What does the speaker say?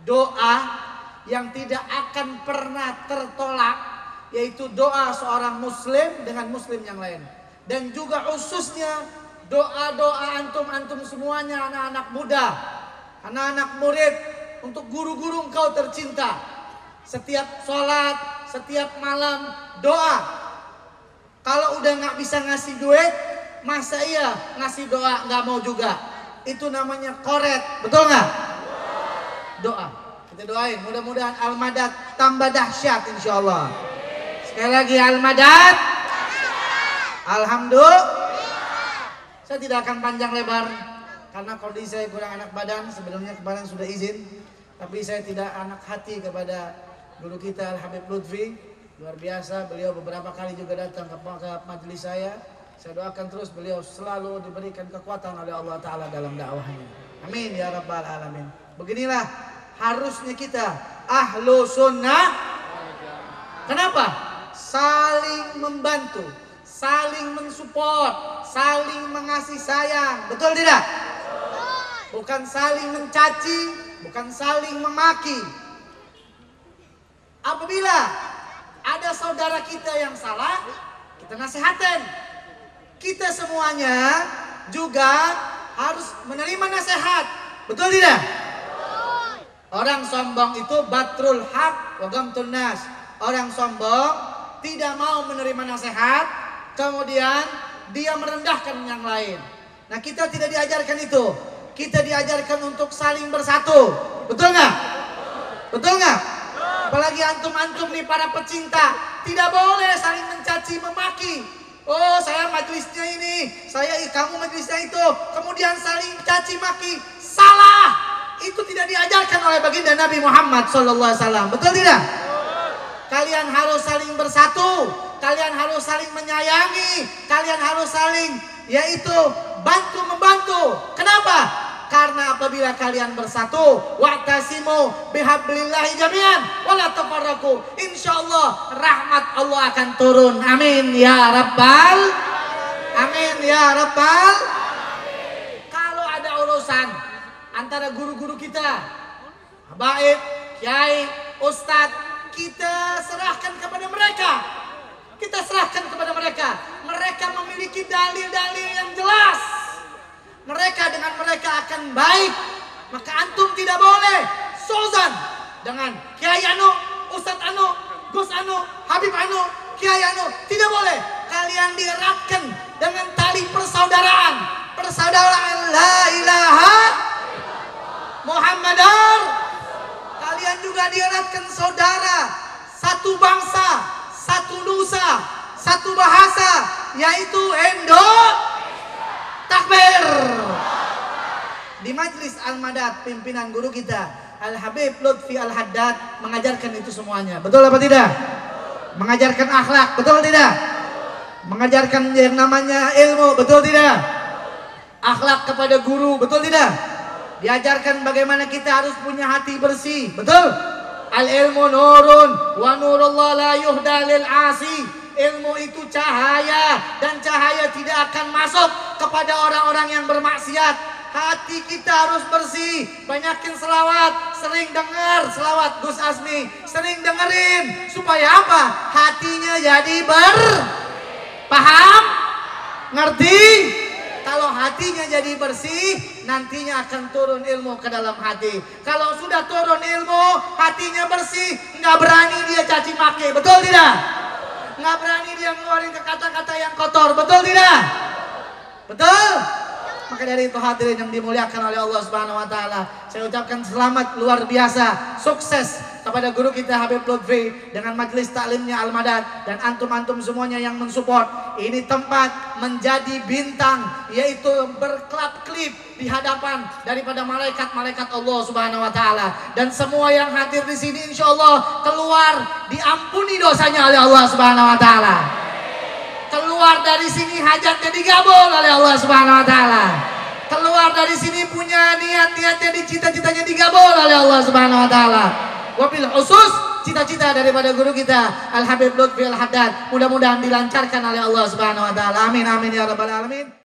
doa yang tidak akan pernah tertolak, yaitu doa seorang muslim dengan muslim yang lain. Dan juga khususnya doa-doa antum semuanya, anak-anak muda, anak-anak murid, untuk guru-guru engkau tercinta. Setiap sholat, setiap malam doa. Kalau udah nggak bisa ngasih duit, masa iya ngasih doa nggak mau juga? Itu namanya koret, betul nggak? Doa. Kita doain, mudah-mudahan Al-Madad tambah dahsyat insya Allah. Sekali lagi Al-Madad. Alhamdulillah. Saya tidak akan panjang lebar karena kondisi saya kurang enak badan. Sebelumnya kemarin sudah izin, tapi saya tidak enak hati kepada guru kita Al-Habib Lutfi. Luar biasa, beliau beberapa kali juga datang ke majelis saya. Saya doakan terus beliau selalu diberikan kekuatan oleh Allah Ta'ala dalam dakwahnya. Amin ya Rabbal Alamin. Beginilah harusnya kita ahlu sunnah. Kenapa? Saling membantu, saling mensupport, saling mengasih sayang. Betul tidak? Bukan saling mencaci, bukan saling memaki. Apabila ada saudara kita yang salah, kita nasihatin. Kita semuanya juga harus menerima nasihat. Betul tidak? Orang sombong itu batrul haq wa gamtun nas. Orang sombong tidak mau menerima nasihat, kemudian dia merendahkan yang lain. Nah, kita tidak diajarkan itu. Kita diajarkan untuk saling bersatu. Betul nggak? Betul nggak? Apalagi antum-antum nih para pecinta, tidak boleh saling mencaci memaki. Oh, saya majelisnya ini, kamu majelisnya itu, kemudian saling caci maki. Salah. Itu tidak diajarkan oleh baginda Nabi Muhammad SAW. Betul tidak? Kalian harus saling bersatu, kalian harus saling menyayangi, kalian harus saling yaitu bantu membantu. Kenapa? Karena apabila kalian bersatu, wa'tasimu bihablillahi jami'an wala tafarraqu, insyaallah rahmat Allah akan turun. Amin ya rabbal amin ya rabbal. Kalau ada urusan antara guru-guru kita, habaib, kiai, ustadz, kita serahkan kepada mereka. Kita serahkan kepada mereka. Mereka memiliki dalil-dalil yang jelas. Mereka dengan mereka akan baik. Maka antum tidak boleh sozan dengan kiai anu, ustadz anu, gus anu, habib anu, kiai anu. Tidak boleh. Kalian dieratkan dengan tali persaudaraan. Persaudaraan la ilaha Muhammadar. Kalian juga dieratkan saudara. Satu bangsa, satu nusa, satu bahasa, yaitu Takbir. Di Majlis Al-Madad, pimpinan guru kita Al-Habib Lutfi Al-Haddad mengajarkan itu semuanya. Betul apa tidak? Mengajarkan akhlak, betul tidak? Mengajarkan yang namanya ilmu, betul tidak? Akhlak kepada guru, betul tidak? Diajarkan bagaimana kita harus punya hati bersih, betul? Al-ilmu nurun wa nurullah la yuhda lil asi. Ilmu itu cahaya, dan cahaya tidak akan masuk kepada orang-orang yang bermaksiat. Hati kita harus bersih. Banyakin selawat, sering dengar selawat Gus Asmi, sering dengerin. Supaya apa? Hatinya jadi paham? Ngerti? Kalau hatinya jadi bersih, nantinya akan turun ilmu ke dalam hati. Kalau sudah turun ilmu, hatinya bersih, nggak berani dia caci maki, betul tidak? Nggak berani dia ngeluarin ke kata-kata yang kotor, betul tidak? Betul? Maka dari itu hadirin yang dimuliakan oleh Allah Subhanahu wa taala, saya ucapkan selamat luar biasa, sukses kepada guru kita Habib Lutfi dengan majelis taklimnya Al-Madad dan antum-antum semuanya yang mensupport. Ini tempat menjadi bintang, yaitu berkelap-kelip di hadapan daripada malaikat-malaikat Allah Subhanahu wa taala, dan semua yang hadir di sini insyaallah keluar diampuni dosanya oleh Allah Subhanahu wa taala. Keluar dari sini hajatnya digabul oleh Allah Subhanahu wa taala. Keluar dari sini punya niat-niatnya, cita-citanya digabul oleh Allah Subhanahu wa taala. Wabil khusus cita-cita daripada guru kita Al-Habib Lutfi Al-Haddad mudah-mudahan dilancarkan oleh Allah Subhanahu wa taala. Amin amin ya rabbal alamin.